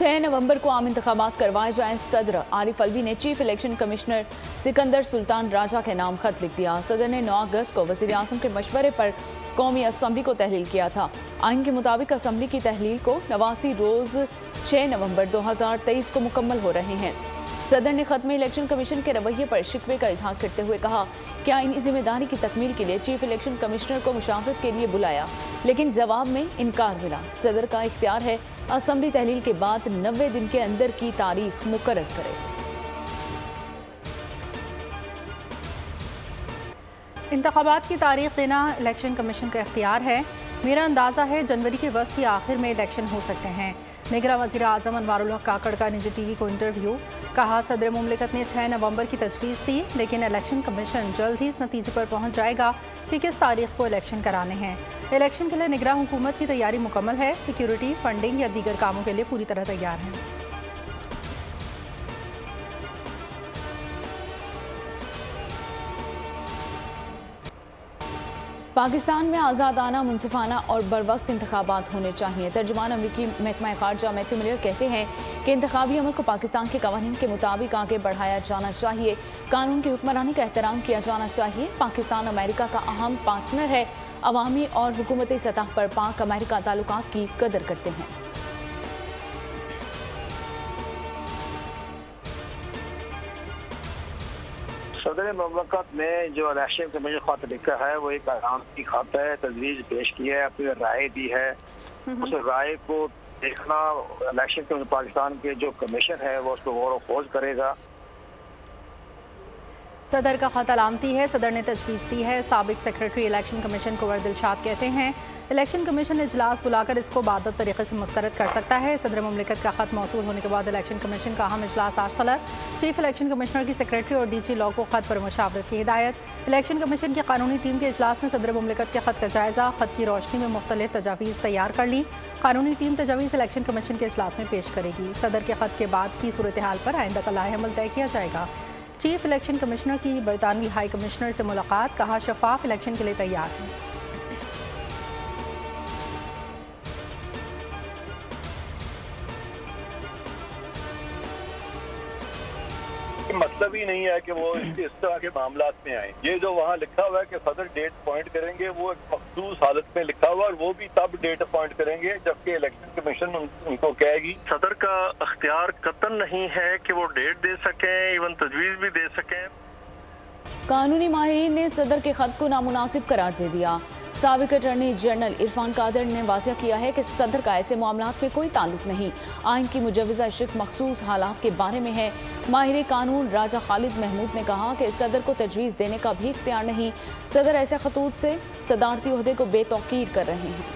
6 नवंबर को आम इंतखाबात करवाए जाएं। सदर आरिफ अलवी ने chief election commissioner Sikandar Sultan Raja के नाम खत लिख दिया। सदर ने 9 अगस्त को वज़ीर आज़म के मशवरे पर कौमी असम्बली को तहलील किया था। आइन के मुताबिक असम्बली की तहलील को 89 रोज 6 नवंबर 2023 को मुकम्मल हो रहे हैं। सदर ने खत में इलेक्शन कमीशन के रवैये पर शिकवे का इजहार करते हुए कहा कि आईनी जिम्मेदारी की तकमील के लिए चीफ इलेक्शन कमिश्नर को मुशावरत के लिए बुलाया, लेकिन जवाब में इनकार मिला। सदर का इख्तियार है असम्बली तहलील के बाद 90 दिन के अंदर की तारीख मुकर्रर करे। इंतखाबात की तारीख देना इलेक्शन कमीशन का इख्तियार है। मेरा अंदाज़ा है जनवरी के वस्त या आखिर में इलेक्शन हो सकते हैं। निगरान वज़ीर आज़म अनवारुल हक काकड़ का निजी टीवी को इंटरव्यू। कहा सदर मुमलिकत ने 6 नवंबर की तजवीज़ दी, लेकिन इलेक्शन कमीशन जल्द ही इस नतीजे पर पहुंच जाएगा कि किस तारीख को इलेक्शन कराने हैं। इलेक्शन के लिए निगरान हुकूमत की तैयारी मुकम्मल है। सिक्योरिटी, फंडिंग या दीगर कामों के लिए पूरी तरह तैयार हैं। पाकिस्तान में आज़ादाना, मुनसिफाना और बरवक्त इंतखाबात होने चाहिए। तर्जुमान अमरीकी महकमा खारजा मैथ्यू मिलर कहते हैं कि इंतखाबी अमल को पाकिस्तान के कवानीन के मुताबिक आगे बढ़ाया जाना चाहिए। कानून की हुक्मरानी का एहतराम किया जाना चाहिए। पाकिस्तान अमेरिका का अहम पार्टनर है। अवामी और हुकूमती सतह पर पाक अमेरिका ताल्लुकात की कदर करते हैं। सदर मुमलकत ने जो इलेक्शन कमीशन खत लिखा है वो एक आराम की खत है, तजवीज़ पेश की है, अपनी राय दी है। उस राय को देखना इलेक्शन कमीशन पाकिस्तान के जो कमीशन है वो उसको गौर खोज करेगा। सदर का खत अलामती है। सदर ने तजवीज़ दी है। साबिक secretary election commission Kunwar Dilshad कहते हैं इलेक्शन कमीशन इजलास बुलाकर इसको बादत तरीके से मुस्तरद कर सकता है। सदर मुमलिकत का खत मौसूल होने के बाद इलेक्शन कमीशन का अहम इजलास आज तलब। चीफ इलेक्शन कमिश्नर की सेक्रेटरी और डीजी लॉ को खत पर मुशावरत की हिदायत। इलेक्शन कमीशन की कानूनी टीम के इजलास में सदर मुमलिकत के खत का जायजा। खत की रोशनी में मुख्तलिफ तजावीज़ तैयार कर ली। कानूनी टीम तजावीज़ इलेक्शन कमीशन के इजलास में पेश करेगी। सदर के खत के बाद की सूरत हाल पर आइंदा का लाएअमल तय किया जाएगा। चीफ इलेक्शन कमिश्नर की बरतानवी हाई कमिश्नर से मुलाकात। कहा शफाफ इलेक्शन के लिए तैयार है। मतलब ही नहीं है कि वो इस तरह के मामलात में आए। ये जो वहाँ लिखा हुआ है कि सदर डेट अपॉइंट करेंगे, वो एक मखसूस हालत में लिखा हुआ है और वो भी तब डेट अपॉइंट करेंगे जबकि इलेक्शन कमीशन उनको कहेगी। सदर का अख्तियार कतन नहीं है कि वो डेट दे सकें, इवन तजवीज़ भी दे सकें। कानूनी माहिरीन ने सदर के खत को नामुनासिब करार दे दिया। साबिक अटॉर्नी जनरल इरफान कादर ने वाज़ेह किया है कि सदर का ऐसे मामलात में कोई ताल्लुक नहीं। आइन की मुजवज़ा शिक मखसूस हालात के बारे में है। माहिर कानून राजा खालिद महमूद ने कहा कि सदर को तजवीज़ देने का भी इख्तियार नहीं। सदर ऐसे खतूत से सदारती ओहदे को बेतौकीर कर रहे हैं।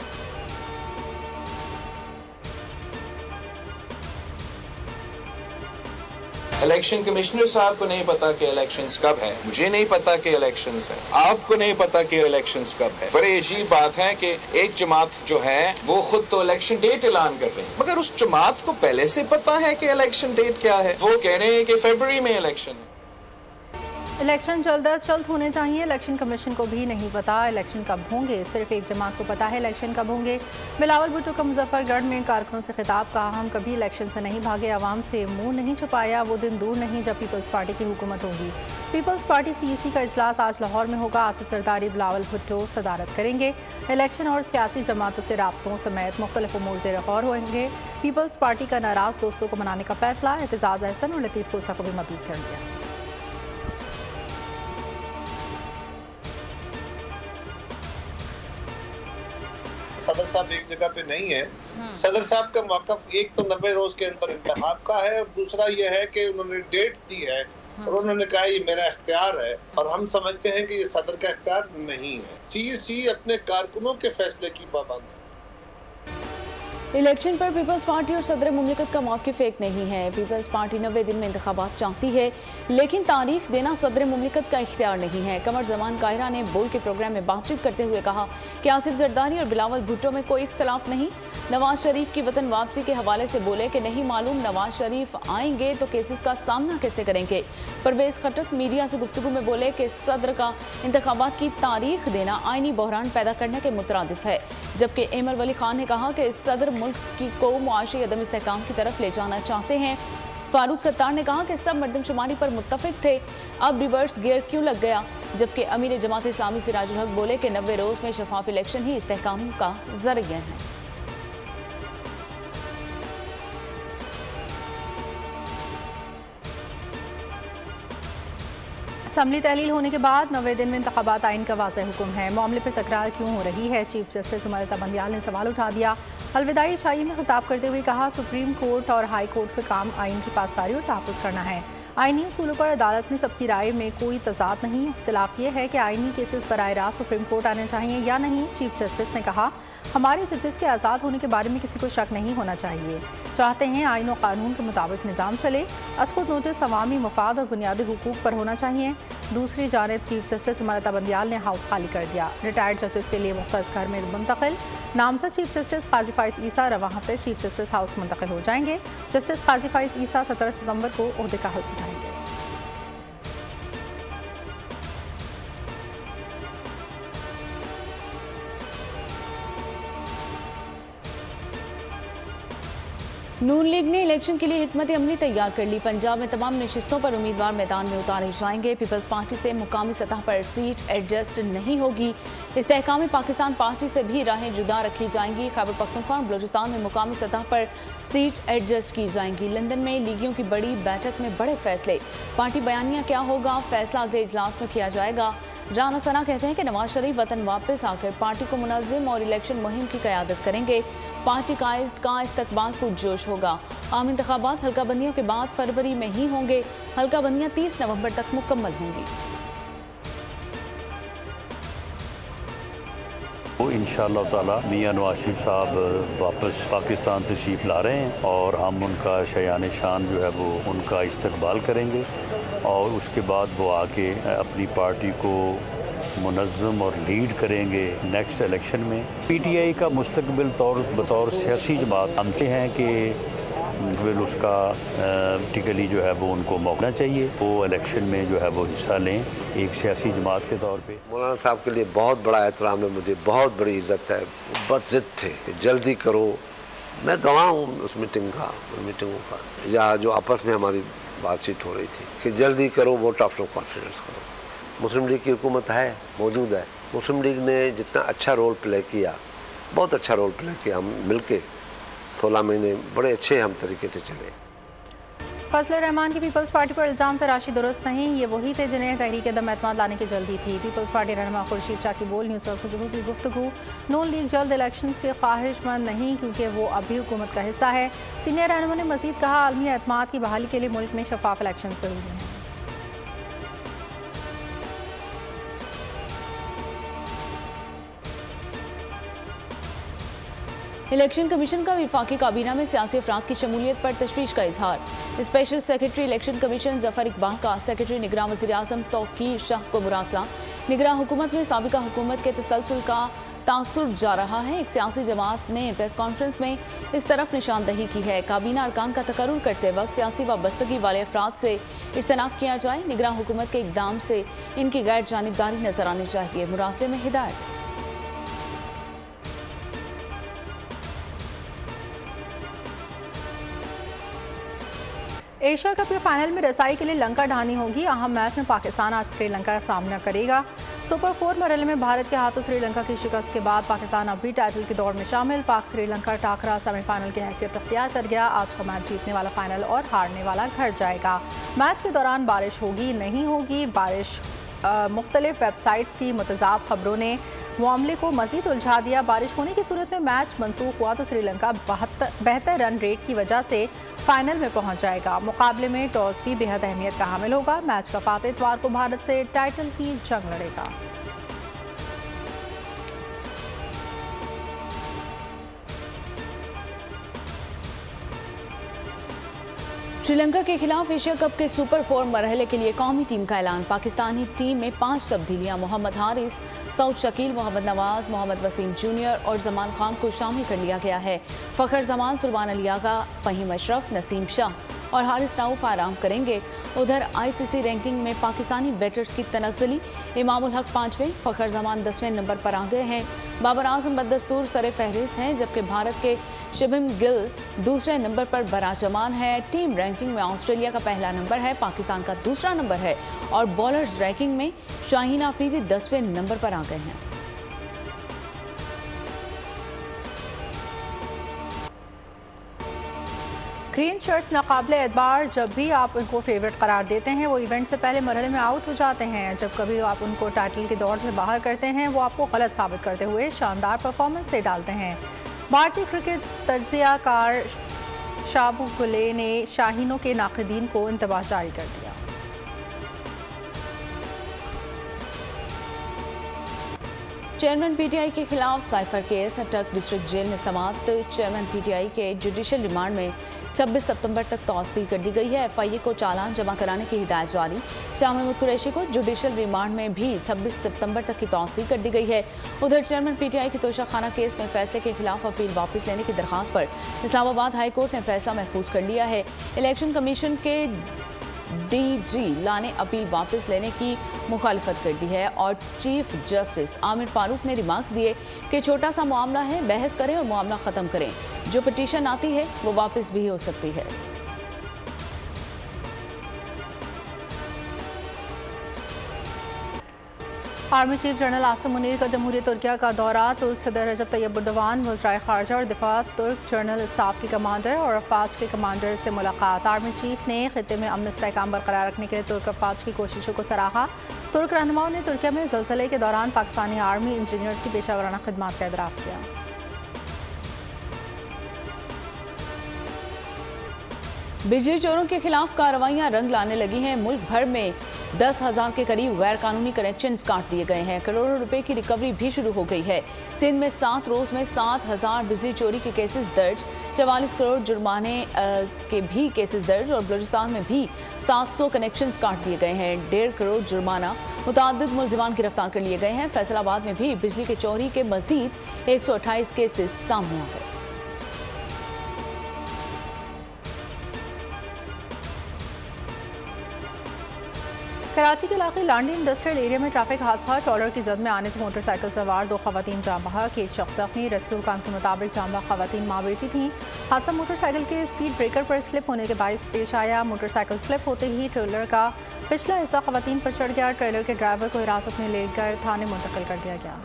इलेक्शन कमिश्नर साहब को नहीं पता कि इलेक्शंस कब है, मुझे नहीं पता कि इलेक्शंस है, आपको नहीं पता कि इलेक्शंस कब है। बड़ी अजीब बात है कि एक जमात जो है वो खुद तो इलेक्शन डेट ऐलान कर रही है, मगर उस जमात को पहले से पता है कि इलेक्शन डेट क्या है। वो कह रहे हैं कि फरवरी में इलेक्शन है। इलेक्शन जल्द अज जल्द होने चाहिए। इलेक्शन कमीशन को भी नहीं पता इलेक्शन कब होंगे, सिर्फ एक जमात को पता है इलेक्शन कब होंगे। बिलावल भुट्टो का मुजफ्फरगढ़ में कारकुनों से खिताब। कहा हम कभी इलेक्शन से नहीं भागे, आवाम से मुंह नहीं छुपाया। वो दिन दूर नहीं जब पीपल्स पार्टी की हुकूमत होगी। पीपल्स पार्टी CEC का इजलास आज लाहौर में होगा। आसिफ जरदारी, बिलावल भुट्टो सदारत करेंगे। इलेक्शन और सियासी जमातों से राब्तों समेत मुख्तलिफ उमूर ज़ेर गौर होंगे। पीपल्स पार्टी का नाराज़ दोस्तों को मनाने का फैसला। एतजाज़ अहसन और लतीफ़ कोसा को भी मदद कर दिया। सदर साहब एक जगह पे नहीं है। सदर साहब का मौक़िफ़ एक तो 90 रोज के अंदर इंतखाब का है और दूसरा ये है कि उन्होंने डेट दी है और उन्होंने कहा ये मेरा इख्तियार है और हम समझते हैं कि ये सदर का इख्तियार नहीं है। CEC अपने कारकुनों के फैसले की पाबंद है। इलेक्शन पर पीपल्स पार्टी और सदर मुमलिकत का मौक़िफ़ एक नहीं है। पीपल्स पार्टी 90 दिन में इंतखाबात चाहती है, लेकिन तारीख देना सदर मुमलिकत का इख्तियार नहीं है। कमर जमान काहिरा ने बोल के प्रोग्राम में बातचीत करते हुए कहा कि आसिफ जरदारी और बिलावल भुट्टो में कोई इख्तलाफ नहीं। नवाज शरीफ की वतन वापसी के हवाले से बोले कि नहीं मालूम नवाज शरीफ आएंगे तो केसेस का सामना कैसे करेंगे। परवेज खट्टक मीडिया से गुफ्तगू में बोले कि सदर का इंतखाबात की तारीख देना आईनी बहरान पैदा करने के मुतरादिफ है, जबकि एमर वली खान ने कहा कि सदर मुल्क को मुआशी अदम इस्तेहकाम की तरफ ले जाना चाहते हैं। फारूक सत्तार ने कहा कि सब मर्दमशुमारी पर मुत्तफिक थे, अब रिवर्स गियर क्यों लग गया, जबकि अमीर जमात इस्लामी सिराजुल हक बोले कि 90 रोज में शफाफ इलेक्शन ही इस्तेहकाम का जरिया है। असम्बली तहलील होने के बाद 90 दिन में इंतखाबात आइन का वाज़ेह हुक्म है। मामले पर तकरार क्यों हो रही है, चीफ जस्टिस उमर बंदियाल ने सवाल उठा दिया। अलविदाई शाही में खिताब करते हुए कहा, सुप्रीम कोर्ट और हाई कोर्ट से काम आइन की पासदारी और तहफ़्फ़ुज़ करना है। आइनी उसूलों पर अदालत में सबकी राय में कोई तजाद नहीं। इख्तिलाफ ये है कि आइनी केसेस बराह रास्त सुप्रीम कोर्ट आने चाहिए या नहीं। चीफ जस्टिस ने कहा, हमारे जजेस के आज़ाद होने के बारे में किसी को शक नहीं होना चाहिए। चाहते हैं आइन और कानून के मुताबिक निज़ाम चले। अस्कुत नोटिस अवामी मफाद और बुनियादी हुकूक पर होना चाहिए। दूसरी जानिब चीफ जस्टिस उमर बंदियाल ने हाउस खाली कर दिया। रिटायर्ड जजेस के लिए मुख्तस घर में मुंतकिल। नामजद चीफ जस्टिस काजी फाइज ईसा रवा हफ्ते चीफ जस्टिस हाउस मुंतकिल हो जाएंगे। जस्टिस काजी फाइज ईसा 17 सितंबर को ओहदे का हल्फ उठाएंगे। नून लीग ने इलेक्शन के लिए हिकमत अमली तैयार कर ली। पंजाब में तमाम नशिस्तों पर उम्मीदवार मैदान में उतारे जाएंगे। पीपल्स पार्टी से मुकामी सतह पर सीट एडजस्ट नहीं होगी। इस्तेहकाम पाकिस्तान पार्टी से भी राहें जुदा रखी जाएंगी। खैबर पख्तूनख्वा और बलूचिस्तान में मुकामी सतह पर सीट एडजस्ट की जाएंगी। लंदन में लीगियों की बड़ी बैठक में बड़े फैसले। पार्टी बयानिया क्या होगा, फैसला अगले इजलास में किया जाएगा। राना सना कहते हैं कि नवाज शरीफ वतन वापस आकर पार्टी को मुनज़्ज़म और इलेक्शन मुहिम की क़यादत करेंगे। पार्टी का इस्तकबाल पुरजोश होगा। आम इंतखाबात हल्का बंदियों के बाद फरवरी में ही होंगे। हल्का बंदियां 30 नवंबर तक मुकम्मल होंगी। इंशाअल्लाह ताला मियां नवाज शरीफ साहब वापस पाकिस्तान तशरीफ़ ला रहे हैं और हम उनका शयान शान जो है वो उनका इस्तकबाल करेंगे और उसके बाद वो आके अपनी पार्टी को मुनज़्ज़म और लीड करेंगे नेक्स्ट इलेक्शन में। पीटीआई का मुस्तकबिल बतौर सियासी जमात मानते हैं कि फिर उसका टिकली जो है वो उनको मौका चाहिए, वो इलेक्शन में जो है वो हिस्सा लें एक सियासी जमात के तौर पे। मौलाना साहब के लिए बहुत बड़ा एहतराम है, मुझे बहुत बड़ी इज्जत है। बस ज़िद थे कि जल्दी करो। मैं गवाह हूँ उस मीटिंगों का या जो आपस में हमारी बातचीत हो रही थी कि जल्दी करो, वोट ऑफ नो कॉन्फिडेंस करो। मुस्लिम लीग की हुकूमत है, मौजूद है। मुस्लिम लीग ने जितना अच्छा रोल प्ले किया, बहुत अच्छा रोल प्ले किया। हम मिलके 16 महीने बड़े अच्छे हम तरीके से चले। फजल रहमान की पीपल्स पार्टी पर इल्ज़ाम तराशी दुरुस्त नहीं। ये वही थे जिन्हें तहरीक दम एतमाद लाने की जल्दी थी। पीपल्स पार्टी रहनुमा खुर्शीद शाह की बोल न्यूज़ की गुफ्तगू। नून लीग जल्द इलेक्शंस के ख्वाहिशमंद नहीं क्योंकि वो अभी हुकूमत का हिस्सा है। सीनियर रहनुमा ने मज़ीद कहा, आलमी एतमाद की बहाली के लिए मुल्क में शफाफ इलेक्शन ज़रूरी है। इलेक्शन कमीशन का वफाकी काबीना में सियासी अफराद की शमूलियत पर तशवीश का इजहार। Special secretary election commission Zafar Iqbal का सेक्रेटरी निगरां वज़ीर आज़म तौकीर शाह को मुरासला। निगरां हुकूमत में साबिका हुकूमत के तसलसल का तासुर जा रहा है। एक सियासी जमात ने प्रेस कॉन्फ्रेंस में इस तरफ निशानदही की है। काबीना अरकान का तकर्रुर करते वक्त सियासी वाबस्तगी वाले अफराद से इज्तनाब किया जाए। निगरां हुकूमत के इक़दाम से इनकी गैर जानिबदारी नजर आनी चाहिए। मुरासले में हिदायत। एशिया कप के फाइनल में रसाई के लिए लंका ढानी होगी। अहम मैच में पाकिस्तान आज श्रीलंका का सामना करेगा। सुपर 4 मरहले में भारत के हाथों श्रीलंका की शिकस्त के बाद पाकिस्तान अब भी टाइटल की दौड़ में शामिल। पाक श्रीलंका टाकरा सेमीफाइनल की हैसियत अख्तियार कर गया। आज का मैच जीतने वाला फाइनल और हारने वाला घर जाएगा। मैच के दौरान बारिश होगी नहीं होगी, बारिश मुख्तलिफ वेबसाइट्स की मुतजाद खबरों ने मामले को मजीद उलझा दिया। बारिश होने की सूरत में मैच मनसूख हुआ तो श्रीलंका बेहतर रन रेट की वजह से फाइनल में पहुंच जाएगा। मुकाबले में टॉस भी बेहद अहमियत का हामिल होगा। मैच का फातह इतवार को भारत से टाइटल की जंग लड़ेगा। श्रीलंका के खिलाफ एशिया कप के सुपर 4 मरहले के लिए कौमी टीम का ऐलान। पाकिस्तानी टीम में 5 तब्दीलियां। मोहम्मद हारिस, सऊद शकील, मोहम्मद नवाज, मोहम्मद वसीम जूनियर और जमान खान को शामिल कर लिया गया है। फ़खर जमान, सुल्तान अली आगा, फ़हीम अशरफ, नसीम शाह और हारिस राऊफ आराम करेंगे। उधर आईसीसी रैंकिंग में पाकिस्तानी बैटर्स की तनज़्ज़ुली। इमामुल हक 5वें, फ़खर जमान 10वें नंबर पर आ गए हैं। बाबर आजम बदस्तूर सरे फहरिस्त हैं, जबकि भारत के शिबिम गिल दूसरे नंबर पर बराजमान है। टीम रैंकिंग में ऑस्ट्रेलिया का पहला नंबर है, पाकिस्तान का दूसरा नंबर है और बॉलर्स रैंकिंग में शाहीन आफरीदी 10वें नंबर पर आ गए हैं। ग्रीन शर्ट्स नाकाबिले एतबार जब भी आप उनको फेवरेट करार देते हैं वो इवेंट से पहले मरहले में आउट हो जाते हैं। जब कभी आप उनको टाइटल के दौर से बाहर करते हैं वो आपको गलत साबित करते हुए शानदार परफॉर्मेंस दे डालते हैं। भारतीय क्रिकेट तज्ज़ियाकार शाबू गुले ने शाहीनों के नाक़दीन को इंतबाह जारी कर दिया। चेयरमैन पीटीआई के खिलाफ cypher case. Attock district jail में समाप्त। चेयरमैन पीटीआई के जुडिशल रिमांड में 26 सितंबर तक तौसील कर दी गई है। एफआईए को चालान जमा कराने की हिदायत जारी। शाह महमूद कुरैशी को जुडिशल रिमांड में भी 26 सितंबर तक की तौसील कर दी गई है। उधर चेयरमैन पीटीआई के तोशाखाना केस में फैसले के खिलाफ अपील वापस लेने की दरखास्त पर इस्लामाबाद हाई कोर्ट ने फैसला महफूज कर लिया है। इलेक्शन कमीशन के डीजी लाने अपील वापस लेने की मुखालिफत कर दी है और चीफ जस्टिस आमिर फारूक ने रिमार्क्स दिए कि छोटा सा मामला है, बहस करें और मामला ख़त्म करें। जो पिटीशन आती है वो वापस भी हो सकती है। Army chief general Asim Munir का जमहूरियत तुर्किया का दौरा। तुर्क सदर रजब तैयब एर्दोगान, वज़राए ख़ारजा और दिफा, तुर्क जनरल स्टाफ के कमांडर और अफवाज के कमांडर से मुलाकात। आर्मी चीफ ने खित्ते में अमन इस्तेहकाम बरकरार रखने के लिए तुर्क अफवाज की कोशिशों को सराहा। तुर्क रहनुमाओं ने तुर्किया में ज़लज़ले के दौरान पाकिस्तानी आर्मी इंजीनियर्स की पेशावराना खिदमत का एतराफ़ किया। बिजली चोरों के खिलाफ कार्रवाइयां रंग लाने लगी हैं। मुल्क भर में 10,000 के करीब गैर कानूनी कनेक्शंस काट दिए गए हैं। करोड़ों रुपए की रिकवरी भी शुरू हो गई है। सिंध में 7 रोज में 7,000 बिजली चोरी के केसेस दर्ज, 44 करोड़ जुर्माने के भी केसेस दर्ज और बलूचिस्तान में भी 700 कनेक्शंस काट दिए गए हैं। 1.5 करोड़ जुर्माना, मुतअद्दिद मुलजिमान गिरफ्तार कर लिए गए हैं। फैसलाबाद में भी बिजली के चोरी के मजीद 128 केसेस सामने आ गए। कराची के इलाके लांडी इंडस्ट्रियल एरिया में ट्रैफिक हादसा। ट्रॉलर की जद में आने से मोटरसाइकिल सवार 2 खवातीन जाँ बहक, 1 शख्स जख्मी। रेस्क्यू हुकाम के मुताबिक जाँ बहक खवातीन माँ बेटी थीं। हादसा मोटरसाइकिल के स्पीड ब्रेकर पर स्लिप होने के बायस पेश आया। मोटरसाइकिल स्लिप होते ही ट्रेलर का पिछला हिस्सा खवातीन पर चढ़ गया। ट्रेलर के ड्राइवर को हिरासत में लेकर थाने मुंतकिल कर दिया गया।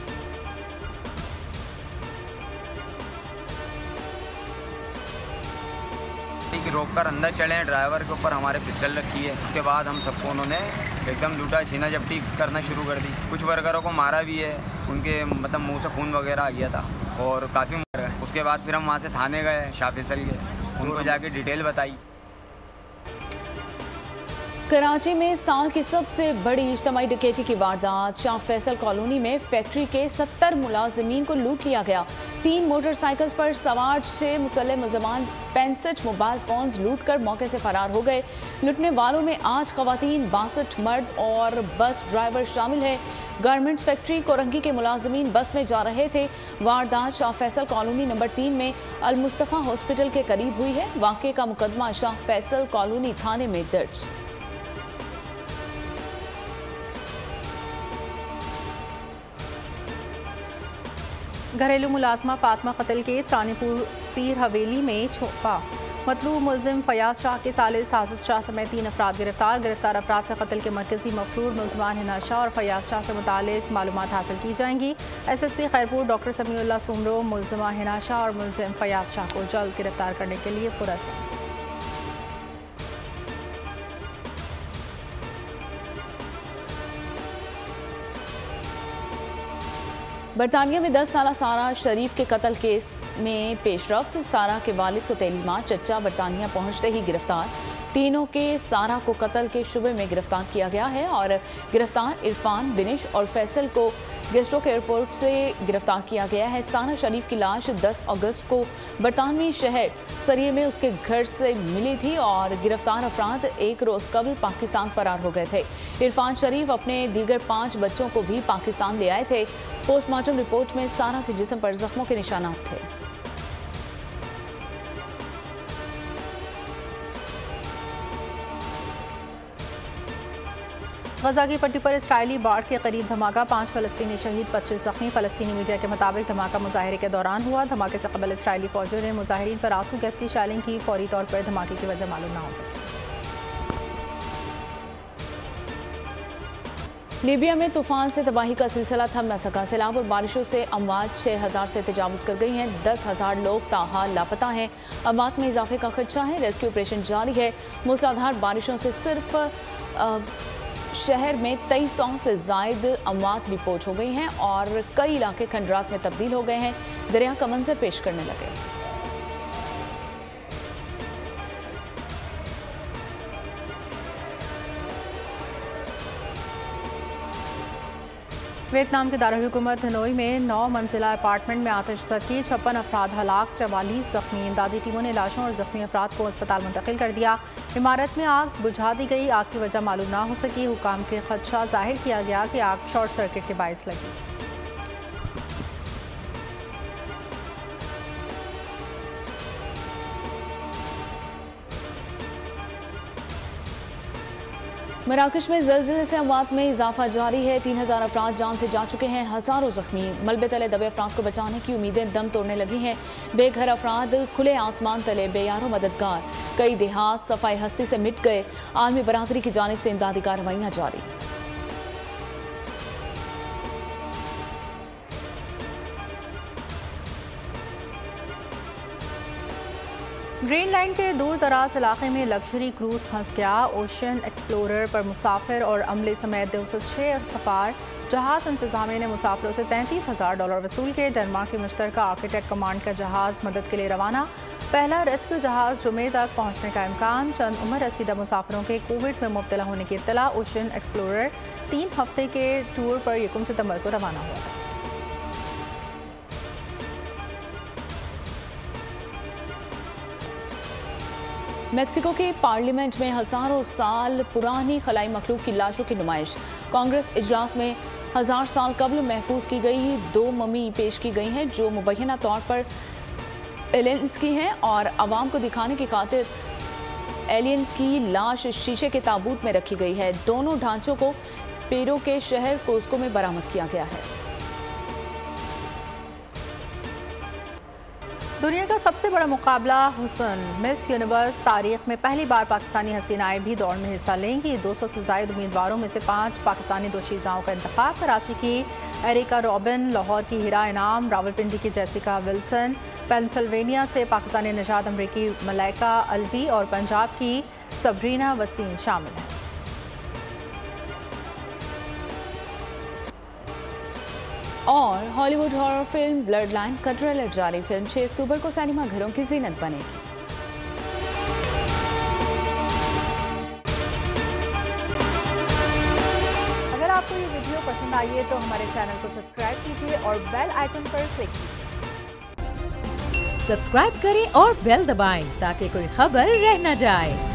रोक कर अंदर चढ़े हैं, ड्राइवर के ऊपर हमारे पिस्टल रखी है। उसके बाद हम सबको उन्होंने एकदम लूटा छीना झपटी करना शुरू कर दी। कुछ वर्करों को मारा भी है, उनके मतलब मुंह से खून वगैरह आ गया था और काफ़ी मर गए। उसके बाद फिर हम वहाँ से थाने गए, शाह फैसल गए, उनको जाके डिटेल बताई। कराची में साल की सबसे बड़ी इज्तिमाई डकैती की वारदात। शाह फैसल कॉलोनी में फैक्ट्री के 70 मुलाजिमीन को लूट लिया गया। 3 मोटरसाइकिल्स पर सवार 6 मुसल्लह मुलजमान 65 मोबाइल फोन्स लूट कर मौके से फरार हो गए। लुटने वालों में 8 खवातीन, 62 मर्द और बस ड्राइवर शामिल है। गारमेंट्स फैक्ट्री कोरंगी के मुलाजिमीन बस में जा रहे थे। वारदात शाह फैसल कॉलोनी नंबर 3 में अल मुस्तफ़ा हॉस्पिटल के करीब हुई है। वाक़े का मुकदमा शाह फैसल कॉलोनी थाने में दर्ज। घरेलू मुलाजमा फातिमा कत्ल केस। रानीपुर पीर हवेली में छुपा मतलूब मुलजिम फयाज शाह के साले साजिद शाह समेत 3 अफराद गिरफ्तार। गिरफ्तार अफराद से कत्ल के मरकजी मफरूर मुलजमान हिना शाह और फयाज शाह से मुतालिक मालूमात हासिल की जाएंगी। SSP खैरपुर डॉक्टर समीउल्लाह सुमरो मुलजिमा हिना शाह और मुलजिम फयाज शाह को जल्द गिरफ्तार करने के लिए पुरअज़म। बरतानिया में 10 साला सारा शरीफ के कत्ल केस में पेशरफ्त। सारा के वालिद सुतैली मां चच्चा बरतानिया पहुंचते ही गिरफ्तार। तीनों के सारा को कत्ल के शुबे में गिरफ्तार किया गया है और गिरफ्तार इरफान, बिनिश और फैसल को गेस्टोक एयरपोर्ट से गिरफ्तार किया गया है। साना शरीफ की लाश 10 अगस्त को बरतानवी शहर सरिये में उसके घर से मिली थी और गिरफ्तार अफराद एक रोज कबल पाकिस्तान फरार हो गए थे। इरफान शरीफ अपने दीगर 5 बच्चों को भी पाकिस्तान ले आए थे। पोस्टमार्टम रिपोर्ट में साना के जिस्म पर जख्मों के निशानात थे। गजा की पट्टी पर इसराइली बाढ़ के करीब धमाका, 5 फलस्तीनी शहीद, 25 जख्मी। फलस्तीनी मीडिया के मुताबिक धमाका मुजाहरे के दौरान हुआ। धमाके से कबल इसराइली फौजियों ने मुजाहिरीन पर आंसू गैस की शैलिंग की। फौरी तौर पर धमाके की वजह मालूम न हो सकी। लीबिया में तूफान से तबाही का सिलसिला थम न सका। सैलाब और बारिशों से अमवात 6000 से तजावुज कर गई हैं। 10,000 लोग ताहाल लापता हैं। अमवात में इजाफे का खदशा है। रेस्क्यू ऑपरेशन जारी है। मूसलाधार बारिशों से सिर्फ शहर में 2300 से जायद अमवात रिपोर्ट हो गई हैं और कई इलाके खंडरात में तब्दील हो गए हैं। दरिया का मंजर पेश करने लगे। वियतनाम के दारुल हुकूमत हनोई में 9 मंजिला अपार्टमेंट में आतिशज़द की, 56 अफराद हलाक, 44 जख्मी। इमदादी टीमों ने लाशों और जख्मी अफराद को अस्पताल मुंतकिल कर दिया। इमारत में आग बुझा दी गई। आग की वजह मालूम ना हो सकी। हुकाम के खदशा जाहिर किया गया कि आग शॉर्ट सर्किट के बायस लगी। मराकश में ज़लज़ले से अमवात में इजाफा जारी है। 3000 अफराद जान से जा चुके हैं। हज़ारों जख्मी। मलबे तले दबे अफराद को बचाने की उम्मीदें दम तोड़ने लगी हैं। बेघर अफराद खुले आसमान तले बेयारो मददगार। कई देहात सफाई हस्ती से मिट गए। आलमी बरादरी की जानिब से इमदादी कार्रवाइयाँ जारी। ग्रीनलैंड के दूर दराज इलाके में लग्जरी क्रूज फंस गया। ओशन एक्सप्लोरर पर मुसाफिर और अमले समेत 206 सफार जहाज इंतजामिया ने मुसाफिरों से $33,000 वसूल के। डेनमार्क के मुश्तरका आर्किटेक्ट कमांड का जहाज मदद के लिए रवाना। पहला रेस्क्यू जहाज जुमे तक पहुंचने का इम्कान। चंद उम्र रसीदा मुसाफिरों के कोविड में मुब्तला होने की इत्तला। ओशन एक्सप्लोरर 3 हफ्ते के टूर पर 1 सितंबर को रवाना हुआ था। मेक्सिको के पार्लियामेंट में हज़ारों साल पुरानी खलाई मखलूक की लाशों की नुमाइश। कांग्रेस इजलास में 1000 साल कबल महफूज की गई 2 मम्मी पेश की गई हैं जो मुबैना तौर पर एलियंस की हैं और आवाम को दिखाने की खातिर एलियंस की लाश शीशे के ताबूत में रखी गई है। दोनों ढांचों को पेरू के शहर कोस्को में बरामद किया गया है। दुनिया का सबसे बड़ा मुकाबला हुस्न मिस यूनिवर्स तारीख में पहली बार पाकिस्तानी हसीनाएं भी दौड़ में हिस्सा लेंगी। 200 से ज़ायद उम्मीदवारों में से 5 पाकिस्तानी दोशीज़ाओं का इंतखाब। कराची की एरिका रॉबिन, लाहौर की हिरा इनाम, रावलपिंडी की जेसिका विल्सन, पेंसिल्वेनिया से पाकिस्तानी निजात अमरीकी मलाइका अलवी और पंजाब की सबरीना वसीम शामिल हैं। और Hollywood horror film Bloodlines का ट्रेलर जारी। फिल्म 6 अक्टूबर को सिनेमा घरों की जीनत बनेगी। अगर आपको ये वीडियो पसंद आई है तो हमारे चैनल को सब्सक्राइब कीजिए और बेल आइकन पर क्लिक कीजिए। सब्सक्राइब करें और बेल दबाएं ताकि कोई खबर रह न जाए।